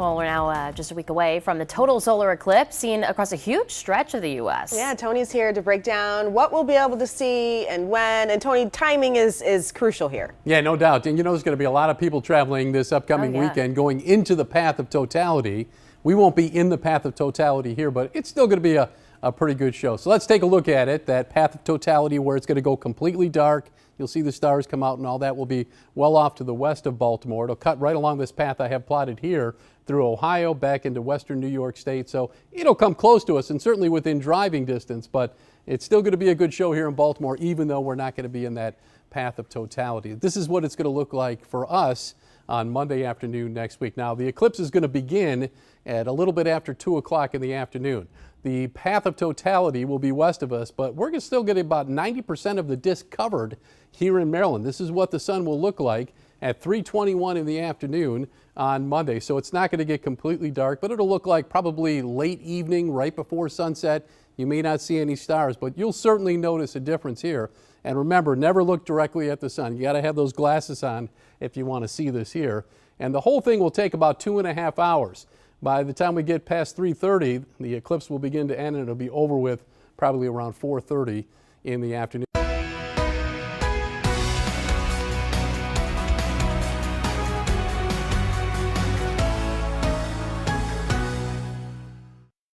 Well, we're now just a week away from the total solar eclipse seen across a huge stretch of the U.S. Yeah, Tony's here to break down what we'll be able to see and when. And Tony, timing is crucial here. Yeah, no doubt. And you know, there's going to be a lot of people traveling this upcoming weekend going into the path of totality. We won't be in the path of totality here, but it's still going to be a pretty good show. So let's take a look at it. That path of totality where it's going to go completely dark. You'll see the stars come out and all that will be well off to the west of Baltimore. It'll cut right along this path I have plotted here through Ohio back into western New York State. So it'll come close to us and certainly within driving distance, but it's still going to be a good show here in Baltimore, even though we're not going to be in that path of totality. This is what it's going to look like for us on Monday afternoon next week. Now, the eclipse is going to begin at a little bit after 2 o'clock in the afternoon. The path of totality will be west of us, but we're still getting about 90% of the disk covered here in Maryland. This is what the sun will look like at 3:21 in the afternoon on Monday. So it's not going to get completely dark, but it'll look like probably late evening, right before sunset. You may not see any stars, but you'll certainly notice a difference here. And remember, never look directly at the sun. You got to have those glasses on if you want to see this here. And the whole thing will take about 2.5 hours. By the time we get past 3:30, the eclipse will begin to end and it'll be over with probably around 4:30 in the afternoon.